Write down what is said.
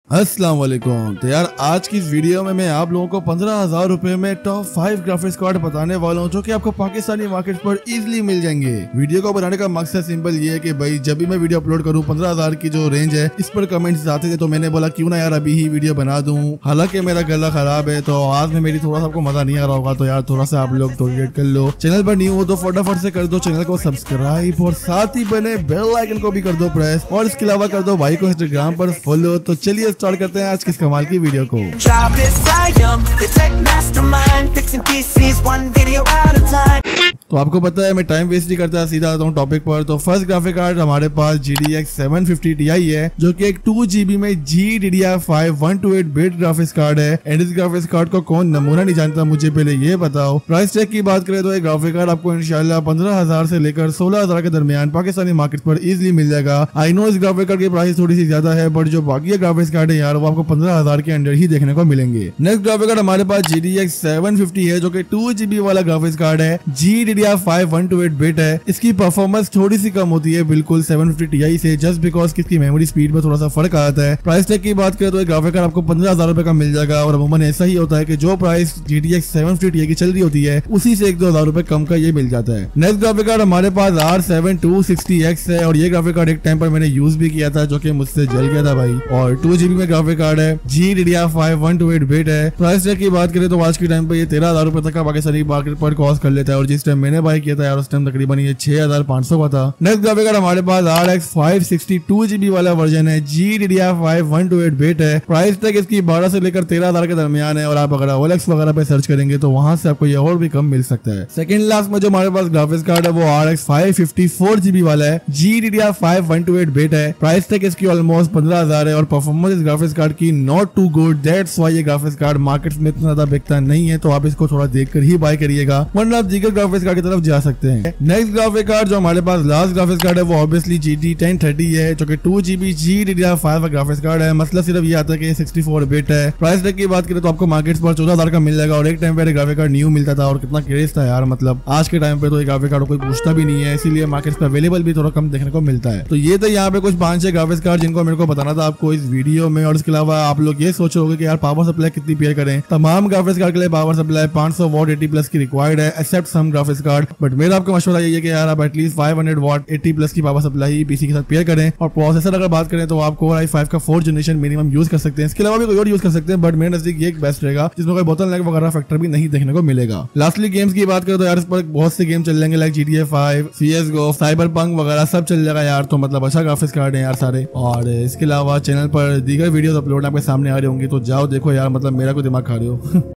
अस्सलाम वालेकुम। तो यार आज की इस वीडियो में मैं आप लोगों को 15,000 रुपए में टॉप 5 ग्राफिक्स कार्ड बताने वाला हूं जो कि आपको पाकिस्तानी मार्केट पर इजीली मिल जाएंगे। वीडियो को बनाने का मकसद सिंपल ये है कि भाई जब भी मैं वीडियो अपलोड करूं 15,000 की जो रेंज है इस पर कमेंट्स आते थे तो मैंने बोला क्यों ना यार अभी ही वीडियो बना दूं। हालांकि मेरा गला खराब है तो आज में मेरी थोड़ा सा आपको मजा नहीं आ रहा होगा, तो यार थोड़ा सा आप लोग तो वेट कर लो। चैनल पर न्यू हो तो फटाफट से कर दो चैनल को सब्सक्राइब और साथ ही बने बेल आइकन को भी कर दो प्रेस, और इसके अलावा कर दो भाई को इंस्टाग्राम पर फॉलो। तो चलिए स्टार्ट करते हैं आज की इस कमाल की वीडियो को। तो आपको पता है मैं टाइम वेस्ट नहीं करता, सीधा आता हूँ टॉपिक पर। तो फर्स्ट ग्राफिक कार्ड हमारे पास GTX 750 Ti है जो कि एक 2GB में GDDR5 128 बिट ग्राफिक्स कार्ड है। एंड इस ग्राफिक्स कार्ड को कौन नमूना नहीं जानता, मुझे पहले ये बताओ। प्राइस टैग की बात करें तो एक ग्राफिक कार्ड आपको इंशाल्लाह 15,000 से लेकर 16,000 के दरमियान पाकिस्तानी मार्केट पर इजिली मिल जाएगा। आई नो इस ग्राफिक कार्ड की प्राइस थोड़ी सी ज्यादा है, बट जो बाकी ग्राफिक्स कार्ड है यार वो आपको 15,000 के अंदर ही देखने को मिलेंगे। नेक्स्ट ग्राफिक कार्ड हमारे पास GTX 750 है जो कि 2GB वाला ग्राफिक्स कार्ड है। GDDR5 128 बिट है। इसकी परफॉर्मेंस थोड़ी सी कम होती है बिल्कुल 750 Ti से, जस्ट बिकॉज इसकी मेमोरी स्पीड में थोड़ा सा फर्क आता है। प्राइस टैग की बात करें तो एक ग्राफिक कार्ड आपको 15,000 रुपए का मिल जाएगा, और अमूमन ऐसा ही होता है कि जो प्राइस GTX 750 Ti की चल रही होती है उसी से 1-2 हजार रुपए कम का ये मिल जाता है। नेक्स्ट ग्राफिक कार्ड हमारे पास R7 260X है, और ये ग्राफिक कार्ड एक टाइम पर मैंने यूज भी किया था जो कि मुझसे जल गया था भाई। और 2GB में ग्राफिक कार्ड है। GDDR5 128 बिट है। प्राइस टैग की बात करें तो आज के टाइम पर ये 13,000 रुपए तक का पाकिस्तानी मार्केट पर कॉस्ट कर लेता है, और जिस टाइम मैंने बाय किया था यार उस टाइम तकरीबन ये 6,500 का था। नेक्स्ट ग्राफिक कार्ड हमारे पास RX 560 2GB वाला वर्जन है। GDDR5 128 बिट है। प्राइस टैग इसकी 12 से लेकर 13,000 के दरमियान है, और आप अगर OLX वगैरह पे सर्च करेंगे तो वहां से आपको ये और भी कम मिल सकता है। सेकंड लास्ट में जो हमारे पास ग्राफिक्स कार्ड है वो RX 550 4GB वाला है। GDDR5 128 बिट है। प्राइस टैग इसकी ऑलमोस्ट 15,000 है, और परफॉर्मेंस इस ग्राफिक्स कार्ड की not too good, that's why ये ग्राफिक्स कार्ड मार्केट में इतना ज्यादा बिकता नहीं है। तो आप इसको थोड़ा देखकर ही बाय करिएगा, वरना आप दीगर ग्राफिक्स कार्ड की तरफ जा सकते हैं। नेक्स्ट ग्राफिक कार्ड जो हमारे पास लास्ट ग्राफिक्स कार्ड है वो ऑब्वियसली GT 1030 है जो कि 2GB GDDR5 का ग्राफिक्स कार्ड है। मसला सिर्फ ये आता है कि 64 बिट है। प्राइस टैग की बात करें तो आपको मार्केट पर 14,000 का मिल जाएगा, और एक टाइम पे ग्राफिक कार्ड न्यू मिलता था और कितना क्रेज था यार, मतलब आज के टाइम पे तो ये ग्राफिक कार्ड कोई पूछता भी नहीं है, इसीलिए मार्केट पे अवेलेबल भी थोड़ा कम देखने को मिलता है। तो ये तो यहाँ पे कुछ 5-6 ग्राफिक्स कार्ड जिनको मेरे को बताना था आपको इस वीडियो में। और इसके अलावा आप लोग ये सोच रहे हो कि यार पावर सप्लाई कितनी पेयर करें। तमाम ग्राफिक्स कार्ड के लिए पावर सप्लाई 500 वॉट 80+ की रिक्वायर्ड है, except some graphics card. But मेरा आपको मशवरा ये है कि यार आप एटलीस्ट 500 वॉट 80+ की पावर सप्लाई पीसी के साथ पेयर करें। और प्रोसेसर अगर बात करें तो आप Core i5 का 4th जनरेशन मिनिमम यूज कर सकते हैं। इसके अलावा भी कोई और यूज कर सकते हैं, बट मेरे नजदीक ये बेस्ट रहेगा जिसमें कोई बोतल लैग वगैरह फैक्टर भी नहीं देखने को मिलेगा। लास्टली गेम्स की बात करें तो यार इस पर बहुत से गेम चल जाएंगे लाइक GTA 5, CSGO, Cyberpunk वगैरह सब चल जाएगा यार। तो मतलब अच्छा ग्राफिक्स कार्ड है यार सारे। और इसके अलावा चैनल पर दीगर वीडियोस अपलोड आपके सामने आ रही होंगी, तो जाओ देखो यार, मतलब मेरा कोई दिमाग खा रहे हो।